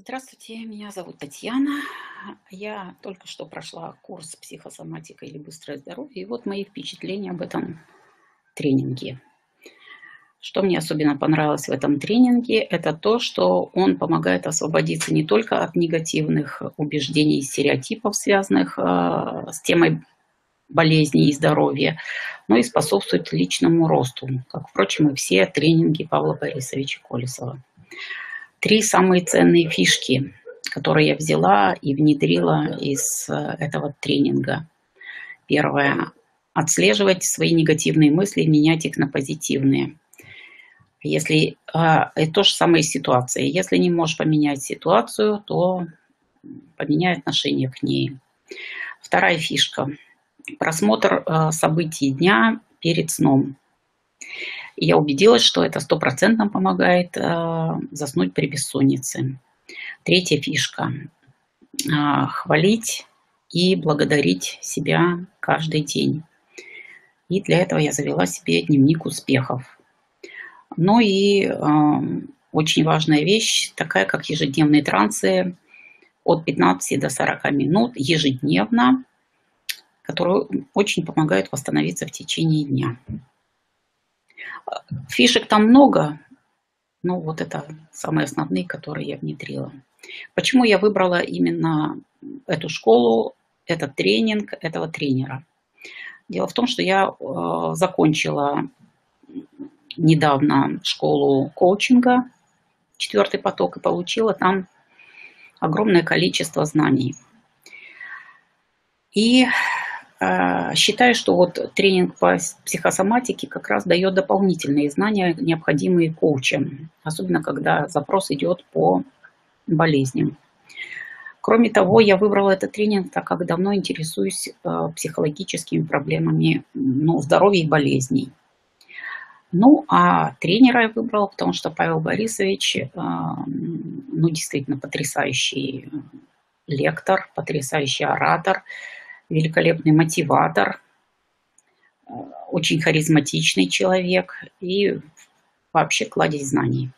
Здравствуйте, меня зовут Татьяна. Я только что прошла курс психосоматика или быстрое здоровье, и вот мои впечатления об этом тренинге. Что мне особенно понравилось в этом тренинге, это то, что он помогает освободиться не только от негативных убеждений и стереотипов, связанных с темой болезни и здоровья, но и способствует личному росту, как, впрочем, и все тренинги Павла Борисовича Колесова. Три самые ценные фишки, которые я взяла и внедрила из этого тренинга. Первое. Отслеживать свои негативные мысли и менять их на позитивные. Если и то же самое и ситуация. Если не можешь поменять ситуацию, то поменяй отношение к ней. Вторая фишка. Просмотр событий дня перед сном. Я убедилась, что это стопроцентно помогает заснуть при бессоннице. Третья фишка. Хвалить и благодарить себя каждый день. И для этого я завела себе дневник успехов. Ну и очень важная вещь, такая как ежедневные трансы от 15 до 40 минут ежедневно, которые очень помогают восстановиться в течение дня. Фишек там много, но вот это самые основные, которые я внедрила. Почему я выбрала именно эту школу, этот тренинг, этого тренера? Дело в том, что я закончила недавно школу коучинга, 4-й поток, и получила там огромное количество знаний. И считаю, что вот тренинг по психосоматике как раз дает дополнительные знания, необходимые коучам, особенно когда запрос идет по болезням. Кроме того, я выбрала этот тренинг, так как давно интересуюсь психологическими проблемами здоровья и болезней. Ну, а тренера я выбрала, потому что Павел Борисович, действительно потрясающий лектор, потрясающий оратор, великолепный мотиватор, очень харизматичный человек и вообще кладезь знаний.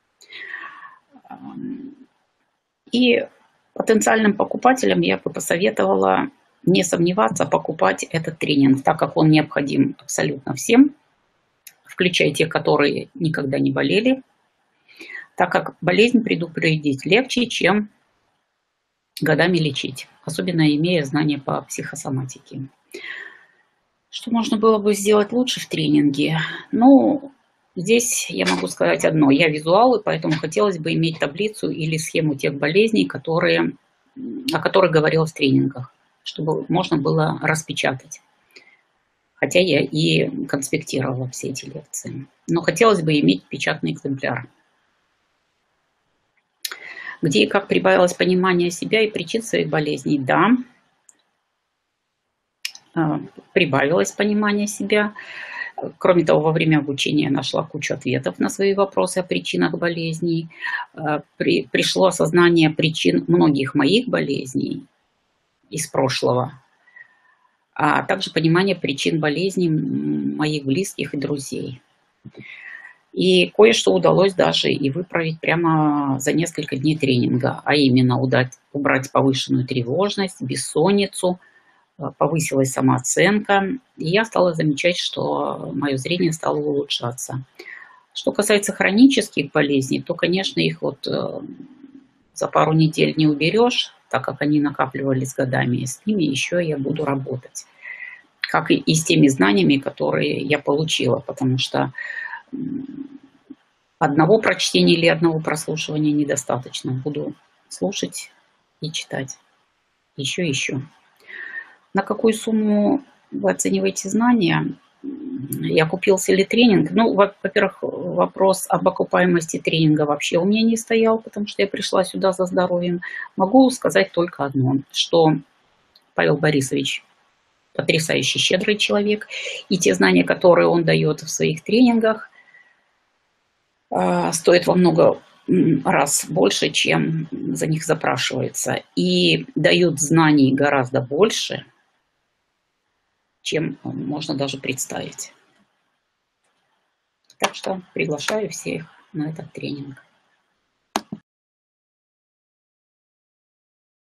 И потенциальным покупателям я бы посоветовала не сомневаться покупать этот тренинг, так как он необходим абсолютно всем, включая тех, которые никогда не болели, так как болезнь предупредить легче, чем годами лечить, особенно имея знания по психосоматике. Что можно было бы сделать лучше в тренинге? Здесь я могу сказать одно. Я визуал, и поэтому хотелось бы иметь таблицу или схему тех болезней, о которых говорилось в тренингах, чтобы можно было распечатать. Хотя я и конспектировала все эти лекции. Но хотелось бы иметь печатный экземпляр. Где и как прибавилось понимание себя и причин своих болезней? Да, прибавилось понимание себя. Кроме того, во время обучения я нашла кучу ответов на свои вопросы о причинах болезней. Пришло осознание причин многих моих болезней из прошлого, а также понимание причин болезней моих близких и друзей. И кое-что удалось даже и выправить прямо за несколько дней тренинга, а именно убрать повышенную тревожность, бессонницу, повысилась самооценка, и я стала замечать, что мое зрение стало улучшаться. Что касается хронических болезней, то, конечно, их за пару недель не уберешь, так как они накапливались годами, и с ними еще я буду работать. Как и с теми знаниями, которые я получила, потому что одного прочтения или одного прослушивания недостаточно. Буду слушать и читать еще и еще. На какую сумму вы оцениваете знания? И окупился ли тренинг? Во-первых, вопрос об окупаемости тренинга вообще у меня не стоял, потому что я пришла сюда за здоровьем. Могу сказать только одно, что Павел Борисович потрясающий щедрый человек, и те знания, которые он дает в своих тренингах, стоят во много раз больше, чем за них запрашивается, и дают знаний гораздо больше, чем можно даже представить. Так что приглашаю всех на этот тренинг.